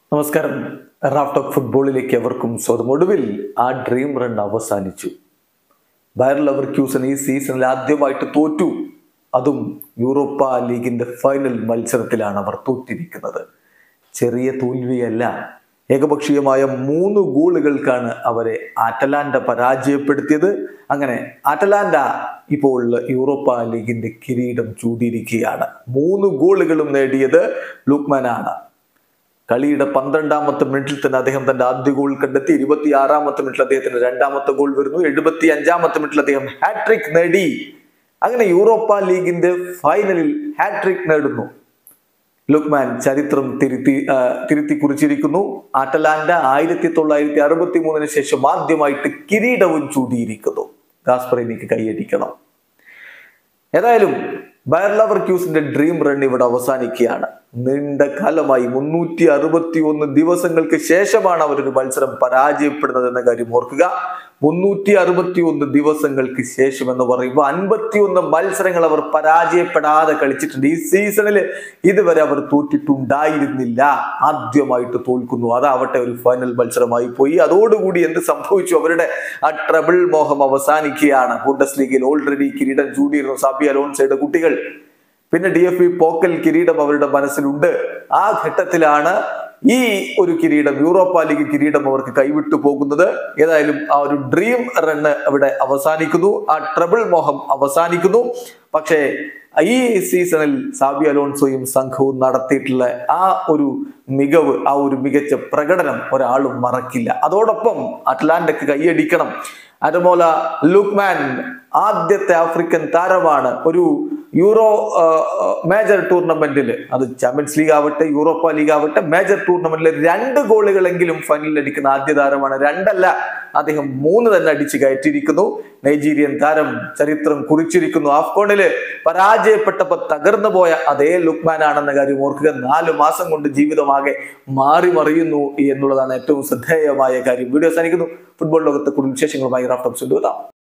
നമസ്കാരം. Raf talk ഫുട്ബോളിലേക്ക് എവർക്കും സ്വാഗതം. ഒടുവിൽ ആ ഡ്രീം റൺ അവസാനിച്ചു. ബയർ ലെവർക്യൂസൻ ഈ സീസണിൽ ആദ്യമായിട്ട് തോറ്റു. അതും യൂറോപ്പ ലീഗിന്റെ ഫൈനൽ മത്സരത്തിലാണ് അവർ തോറ്റിരിക്കുന്നത്. ചെറിയ തോൽവിയല്ല, ഏകപക്ഷീയമായ 3 ഗോളുകൾക്കാണ് അവരെ അറ്റലാന്റ പരാജയപ്പെടുത്തിയത്. അങ്ങനെ അറ്റലാന്റ ഇപ്പോൾ യൂറോപ്പ ലീഗിന്റെ കിരീടം ചൂടിയിരിക്കുകയാണ്. 3 ഗോളുകളും നേടിയത് ലുക്മാനാണ്. കളിയുടെ 12ാമത്തെ മിനിറ്റിൽ തന്നെ അദ്ദേഹം തന്റെ ആദ്യ ഗോൾ കണ്ടെത്തി. 26ാമത്തെ മിനിറ്റിൽ അദ്ദേഹത്തിന്റെ 2ാമത്തെ ഗോൾ വരുന്നു. 75ാമത്തെ മിനിറ്റിൽ അദ്ദേഹം ഹാട്രിക് നേടി. അങ്ങനെ യൂറോപ്പ ലീഗിന്റെ ഫൈനലിൽ ഹാട്രിക് നേടുന്നു. ലുക്മാൻ ചരിത്രം തിരുത്തി കുറിച്ചിരിക്കുന്നു. അറ്റലാന്റ 1963 ശേഷം ആദ്യമായിട്ട് കിരീടവും ചൂടിയിരിക്കുന്നു. ഗാസ്പറിനിക്ക് കൈയടിക്കണം. ഏതായാലും ബയർ ലെവർക്യൂസന്റെ ഡ്രീം റൺ ഇവിടെ അവസാനിക്കുകയാണ്. നീണ്ട കാലമായി 361 ദിവസങ്ങൾക്ക് ശേഷമാണ് അവരൊരു മത്സരം പരാജയപ്പെടുന്നത് എന്ന കാര്യം ഓർക്കുക. 361 ദിവസങ്ങൾക്ക് ശേഷം എന്ന് പറയുമ്പോൾ 51 മത്സരങ്ങൾ അവർ പരാജയപ്പെടാതെ കളിച്ചിട്ടുണ്ട്. ഈ സീസണിൽ ഇതുവരെ അവർ തോറ്റിട്ടുണ്ടായിരുന്നില്ല. ആദ്യമായിട്ട് തോൽക്കുന്നു. അതാവട്ടെ ഒരു ഫൈനൽ മത്സരമായി പോയി. അതോടുകൂടി എന്ത് സംഭവിച്ചു? അവരുടെ ആ ട്രബിൾ മോഹം അവസാനിക്കുകയാണ്. ബുണ്ടസ് ലീഗിൽ ഓൾറെഡി കിരീടം ചൂടിയിരുന്നു സാബി അലോൺസോയുടെ കുട്ടികൾ. പിന്നെ DFB പോക്കൽ കിരീടം അവരുടെ മനസ്സിലുണ്ട്. ആ ഘട്ടത്തിലാണ് ഈ ഒരു കിരീടം, യൂറോപ്പ ലീഗ് കിരീടം അവർക്ക് കൈവിട്ടു പോകുന്നത്. ഏതായാലും ആ ഒരു ഡ്രീം റണ്ണ് അവിടെ അവസാനിക്കുന്നു. ആ ട്രബിൾ മോഹം അവസാനിക്കുന്നു. പക്ഷേ ഈ സീസണിൽ സാബി അലോൺസോയും സംഘവും നടത്തിയിട്ടുള്ള ആ ഒരു മികവ്, ആ ഒരു മികച്ച പ്രകടനം ഒരാളും മറക്കില്ല. അതോടൊപ്പം അറ്റ്ലാന്റയ്ക്ക് കൈയടിക്കണം. അഡമോല ലുക്മാൻ ആദ്യത്തെ ആഫ്രിക്കൻ താരമാണ് ഒരു യൂറോ മേജർ ടൂർണമെന്റിൽ, അത് ചാമ്പ്യൻസ് ലീഗ് ആവട്ടെ യൂറോപ്പ ലീഗ് ആവട്ടെ, മേജർ ടൂർണമെന്റിൽ 2 ഗോളുകളെങ്കിലും ഫൈനലിൽ അടിക്കുന്ന ആദ്യ താരമാണ്. 2 അല്ല, അദ്ദേഹം 3 തന്നെ അടിച്ചു കയറ്റിയിരിക്കുന്നു. നൈജീരിയൻ താരം ചരിത്രം കുറിച്ചിരിക്കുന്നു. ആഫ്കോണില് പരാജയപ്പെട്ടപ്പോൾ തകർന്നു പോയ അതേ ലുക്മാൻ ആണെന്ന കാര്യം ഓർക്കുക. 4 മാസം കൊണ്ട് ജീവിതമാകെ മാറി മറിയുന്നു എന്നുള്ളതാണ് ഏറ്റവും ശ്രദ്ധേയമായ കാര്യം. വീഡിയോ അവസാനിക്കുന്നു. ഫുട്ബോൾ ലോകത്തെ കൂടുതൽ വിശേഷങ്ങളുമായി റാഫ് ടോക്സ് കൊണ്ടുവരാം.